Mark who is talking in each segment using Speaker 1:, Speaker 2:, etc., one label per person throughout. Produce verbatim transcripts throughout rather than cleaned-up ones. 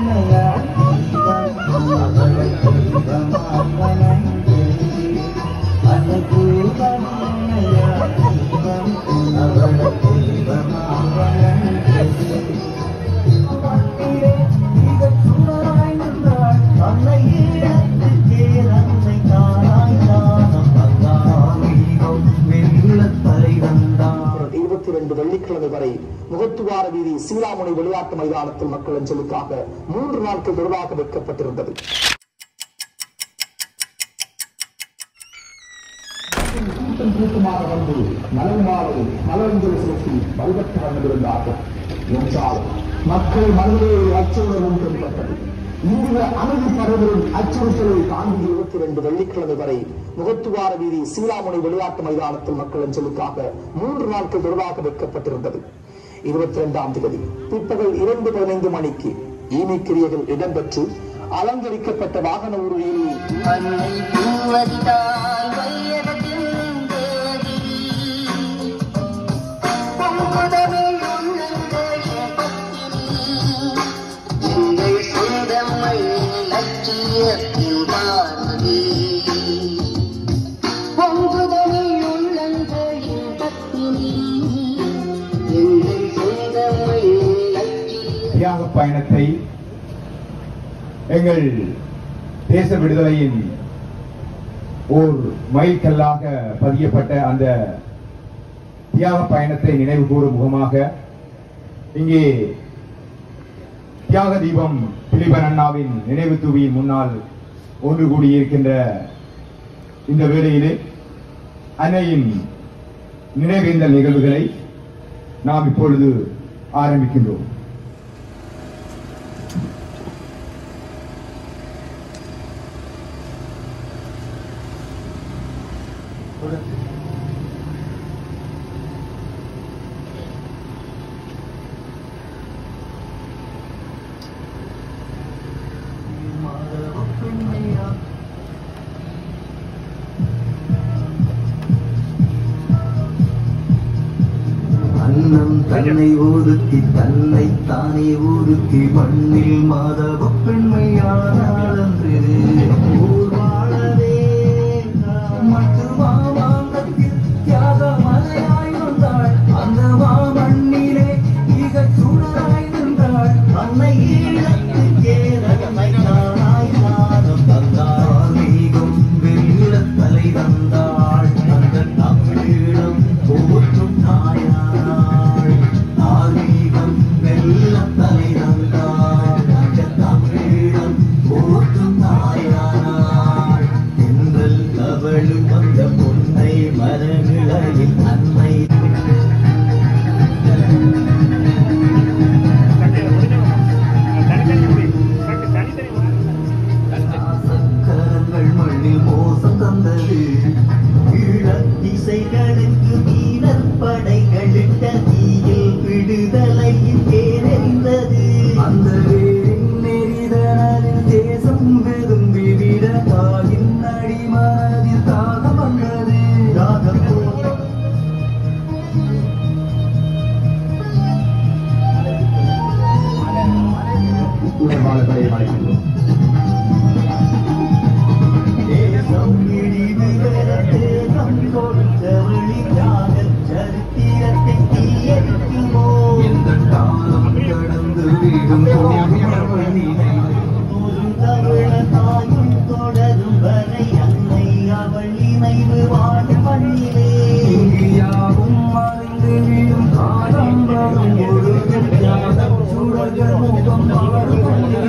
Speaker 1: வெள்ளிக்கிழமை வரை முகத்துவார வீதி சீராமுனை விளையாட்டு மைதானத்தில் மக்கள் அஞ்சலுக்காக மூன்று நாட்கள் தொடராக வைக்கப்பட்டிருந்தது. கூட்டமாக வந்து நலன்மாலை நலஞ்சலி செலுத்தி வழிபட்டு வந்திருந்தார்கள் என்றால் மக்கள் மனதிலே அச்சுறுத்தலும் தென்பட்டது. இந்திய அமைதி படைகளின் அச்சுறுத்தலை தாண்டி இருபத்தி இரண்டு வெள்ளிக்கிழமை வரை முகத்துவார வீதி சீராமுனை விளையாட்டு மைதானத்தில் மக்கள் அஞ்சலுக்காக மூன்று நாட்கள் தொடராக வைக்கப்பட்டிருந்தது. இருபத்தி இரண்டாம் தேதி பிற்பகல் இரண்டு பதினைந்து மணிக்கு ஈமைக்கிரியர்கள் இடம்பெற்று அலங்கரிக்கப்பட்ட வாகன ஊர்வலில்
Speaker 2: தியாக பயணத்தை எங்கள் தேச விடுதலையின் ஓர் மைல்கல்லாக பதியப்பட்ட அந்த தியாக பயணத்தை நினைவு கூறும் முகமாக இங்கே தியாக தீபம் திலீபன் அண்ணாவின் நினைவு தூவியின் முன்னால் ஒன்று கூடியிருக்கின்ற இந்த வேளையிலே அன்னையின் நினைவேந்தல் நிகழ்வுகளை நாம் இப்பொழுது ஆரம்பிக்கின்றோம்.
Speaker 3: அன்னம் தன்னை ஒதுக்கி தன்னை தானே ஒதுக்கி மண்ணில் மாதவ பெண்மையானாள் என்று ஊர் வாழவே மற்ற மாமாங்கத்தில் தியாக மலையாய் வந்தாள். அந்த மாமண்ணிலே மிக சுடராய் நின்றாள். அன்னை ஈழத்துக்கே ரகமையானாய் நாதம் தந்தாள். மீகும் வெள்ள தலை தந்தாள். அந்த தமிழீழம் போற்றும் நாயா இசைகளுக்கு வீரர் படைகளிட்ட தீயில் விடுதலையில் தேர்ந்தது. அந்த நெறிதனில் தேசம் விரும்பி விட தாயின் அடிமனதில் தாகம் வந்தது. தாகம் தேசம் இழிவு தேசம் கொடுத்தவழி காதல் சரித்திரத்தை தீயடிக்குமோ எந்த காலம் கடந்து வீடும் தமிழ தாயும் தொடரும் வரை அன்னை அவள் நினைவு வாழும் மண்ணிலே இந்தியாவும் மறைந்து வீடும் காலம் வரும் ஒரு சுடர்கள் முகம் மாறும்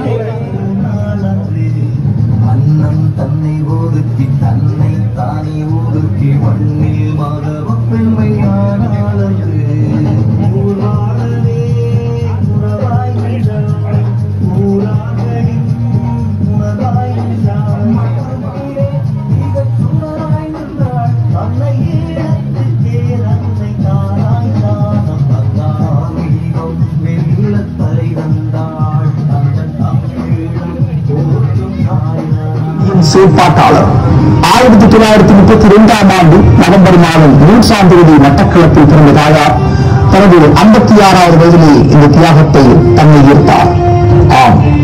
Speaker 3: அன்னம் தன்னை ஒதுக்கி தன்னை தானே ஒதுக்கி மண்ணில் மாதவ பெண்மையானாள் என்று ஊர் வாழவே உறவாய் நின்றாள். ஊராகளின் உணவாய் நின்றாள். மிக சுடராய் நின்றாள். அன்னை ஈழத்துக்கே அன்னை தானாய் தானம் தந்தாள். மிகவும் வெள்ள தலை தந்தாள். அந்த தமிழீழம் போற்றும் நாயா
Speaker 1: செயற்பாட்டாளர் ஆயிரத்தி தொள்ளாயிரத்தி முப்பத்தி இரண்டாம் ஆண்டு நவம்பர் மாதம் மூன்றாம் தேதி மட்டக்களப்பில் பிறந்த தாயார் தனது ஐம்பத்தி ஆறாவது வயதிலே இந்த தியாகத்தை தன்னை ஈர்த்தார். ஆம்,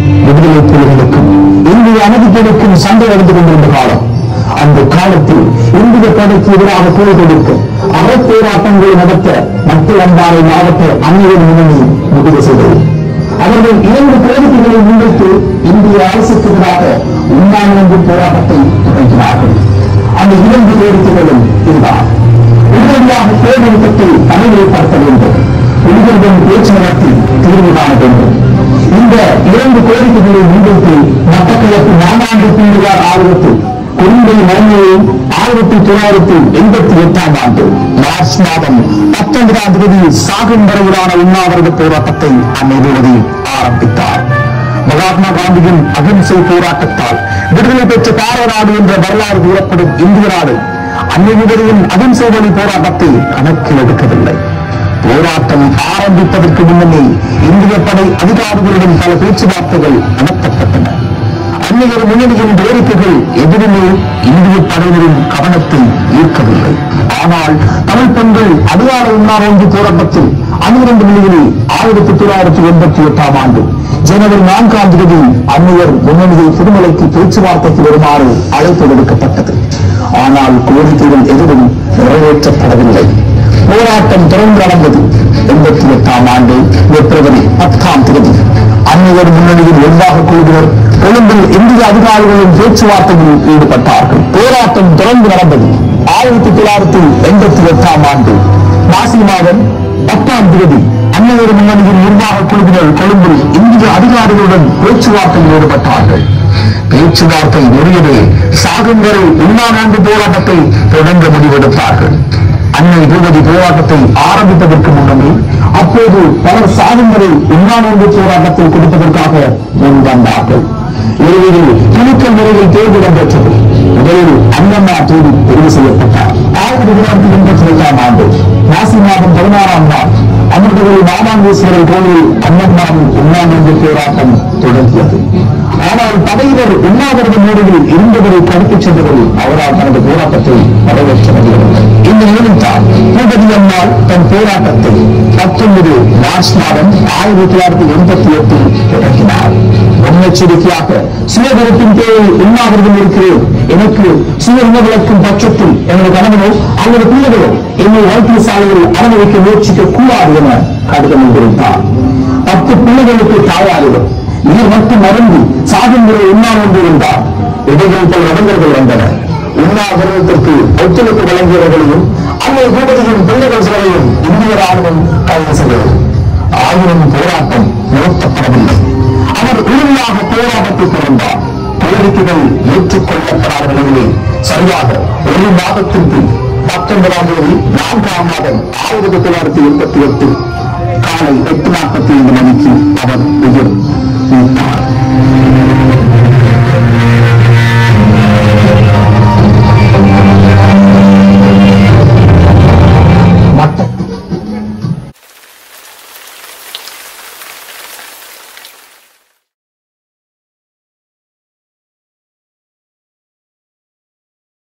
Speaker 1: விடுதலை புலிகளுக்கும் இந்திய அமைதிகளுக்கும் சண்டை நடந்து கொண்டிருந்த காலம். அந்த காலத்தில் இந்திய படைக்கு எதிராக போர் கொடுக்க அறப்போராட்டங்களை நடத்த மக்கள் அன்பாரை மாவட்ட அந்நியர் முன்னணி முடிவு செய்தது. அவர்கள் இரண்டு கோரிக்கைகளை முன்வைத்து இந்திய அரசுக்கு எதிராக உண்ணாநிலை போராட்டத்தை தொடங்கினார்கள். அந்த இரண்டு கோரிக்கைகளும் இதுதான்: உடனடியாக போர் நிறுத்தத்தை நடைமுறைப்படுத்த வேண்டும், புலிகளுடன் பேச்சு நடத்தி தீர்வு காண வேண்டும். இந்த இரண்டு கோரிக்கைகளை முன்வைத்து மட்டக்களப்பு நான்காண்டு பிள்ளையார் ஆர்வத்தில் குறும்பை மரணங்களை ஆயிரத்தி தொள்ளாயிரத்தி எண்பத்தி எட்டாம் ஆண்டு மார்ச் மாதம் பத்தொன்பதாம் தேதி சாகும் வரையிலான உண்ணாவிரத போராட்டத்தை அந்நிறுவதி ஆரம்பித்தார். மகாத்மா காந்தியின் அகிம்சை போராட்டத்தால் விடுதலை பெற்ற பாரநாடு என்ற வரலாறு கூறப்படும் இந்திய நாடு அந்நிறுவதியின் அகிம்சை வழி போராட்டத்தை கணக்கில் எடுக்கவில்லை. போராட்டம் ஆரம்பிப்பதற்கு முன்னமே இந்திய படை அதிகாரிகளுடன் பல பேச்சுவார்த்தைகள் நடத்தப்பட்டன. அந்நியர் முன்னணியின் கோரிக்கைகள் எதிலுமே இந்திய படையினரின் கவனத்தை ஈர்க்கவில்லை. ஆனால் தமிழ் பெண்கள் அடையாள உண்ணாவிரத போராட்டத்தில் பன்னிரண்டு மில்லியனில் ஆயிரத்தி தொள்ளாயிரத்தி எண்பத்தி எட்டாம் ஆண்டு ஜனவரி நான்காம் தேதி அந்நியர் முன்னணியை திருமலைக்கு பேச்சுவார்த்தைக்கு வருமாறு அழைப்பு விடுக்கப்பட்டது. ஆனால் கோரிக்கைகள் எதுவும் நிறைவேற்றப்படவில்லை. போராட்டம் தொடர்ந்து நடந்தது. எண்பத்தி எட்டாம் ஆண்டு பிப்ரவரி பத்தாம் தேதி அந்நியர் முன்னணியின் நிர்வாக குழுவினர் கொழும்பில் இந்திய அதிகாரிகளின் பேச்சுவார்த்தையில் ஈடுபட்டார்கள். போராட்டம் தொடர்ந்து நடந்தது. ஆயிரத்தி தொள்ளாயிரத்தி எண்பத்தி எட்டாம் ஆண்டு மாசி மாதம் பத்தாம் தேதி அந்நியர் முன்னணியின் நிர்வாக குழுவினர் கொழும்பில் இந்திய அதிகாரிகளுடன் பேச்சுவார்த்தையில் ஈடுபட்டார்கள். பேச்சுவார்த்தை முடியவே சாகும் வரை உண்ணாநிலை போராட்டத்தை தொடங்க முடிவெடுத்தார்கள். அன்னை பூபதி போராட்டத்தை ஆரம்பிப்பதற்கு முன்னமே அப்போது பலர் சாகும் வரை உண்ணாநிலை போராட்டத்தை கொடுப்பதற்காக முன்வந்தார்கள். இறுதியில் குழுக்கள் முறையில் தேர்வு இடம்பெற்றது. முதலில் அண்ணம்மா தேதி தெரிவு செய்யப்பட்டார். ஆயிரத்தி தொள்ளாயிரத்தி எண்பத்தி எட்டாம் ஆண்டு மாசி மாதம் பதினாறாம் நாள் அமிர்தவரி மாமாங்கேஸ்வரர் கோயில் அண்ணம்மாவின் உண்ணாநிலை போராட்டம் தொடங்கியது. ஆனால் படையினர் உண்ணாவிரத மேடையில் இருந்தவரை கடத்திச் சென்றவர்கள் அவரால் தனது போராட்டத்தை நிறைவேற்ற முடியவில்லை. இந்த நிலையில்தான் பூபதி அம்மாள் தன் போராட்டத்தை பத்தொன்பது மார்ச் மாதம் ஆயிரத்தி தொள்ளாயிரத்தி எண்பத்தி எட்டில் தொடங்கினார். முன்னெச்சரிக்கையாக சுயகரத்தின் பேரில் உண்ணாவிரதம் இருக்கிறேன், எனக்கு சுய உணவிழக்கும் பட்சத்தில் எனது கணவனோ அல்லது பிள்ளைகளோ என்னை வைத்தியசாலையில் அனுமதிக்க முயற்சிக்க கூடாது என கடிதம் தெரிவித்தார். பத்து பிள்ளைகளுக்கு தாயாரிடம் இது மட்டும் மறந்து சாகும் முறை உண்ணாவிரதம் இருந்தார். இடையில் பல இடங்கள் வந்தன. உண்ணாவிரதத்திற்கு ஒத்துழைப்பு வழங்கியவர்களையும் அன்னை பூபதியின் பிள்ளைகள் சிலரையும் இந்திய ராணுவம் கைது செய்தது. ஆயிரம் போராட்டம் நிறுத்தப்படவில்லை. அவர் உறுதியாக போராட்டத்தை தொடர்ந்தார். கோரிக்கைகள் ஏற்றுக்கொள்ளப்படாத நிலையிலே சரியாக ஒரு மாதத்தின் பின் பத்தொன்பதாம் தேதி நான்காம் மாதம் ஆயிரத்தி தொள்ளாயிரத்தி எண்பத்தி எட்டு காலை எட்டு நாற்பத்தி ஐந்து மணிக்கு அவர் உயிர்